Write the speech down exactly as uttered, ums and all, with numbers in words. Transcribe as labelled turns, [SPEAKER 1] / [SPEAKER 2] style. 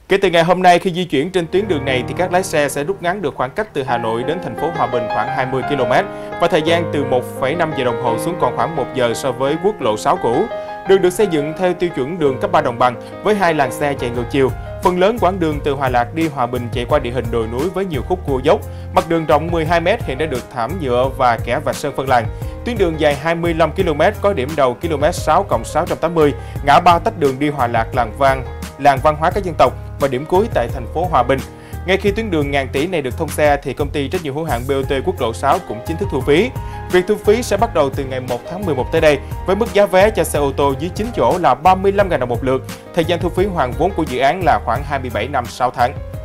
[SPEAKER 1] Kể từ ngày hôm nay, khi di chuyển trên tuyến đường này thì các lái xe sẽ rút ngắn được khoảng cách từ Hà Nội đến thành phố Hòa Bình khoảng hai mươi ki lô mét và thời gian từ một phẩy năm giờ đồng hồ xuống còn khoảng một giờ so với quốc lộ sáu cũ. Đường được xây dựng theo tiêu chuẩn đường cấp ba đồng bằng với hai làn xe chạy ngược chiều. Phần lớn quãng đường từ Hòa Lạc đi Hòa Bình chạy qua địa hình đồi núi với nhiều khúc cua dốc. Mặt đường rộng mười hai mét hiện đã được thảm nhựa và kẻ vạch sơn phân làn. Tuyến đường dài hai mươi lăm ki lô mét có điểm đầu ki lô mét sáu cộng sáu trăm tám mươi, ngã ba tách đường đi Hòa Lạc làng Vang, làng văn hóa các dân tộc và điểm cuối tại thành phố Hòa Bình. Ngay khi tuyến đường ngàn tỷ này được thông xe thì công ty trách nhiệm hữu hạn bê o tê quốc lộ sáu cũng chính thức thu phí. Việc thu phí sẽ bắt đầu từ ngày một tháng mười một tới đây với mức giá vé cho xe ô tô dưới chín chỗ là ba mươi lăm nghìn đồng một lượt. Thời gian thu phí hoàn vốn của dự án là khoảng hai mươi bảy năm sáu tháng.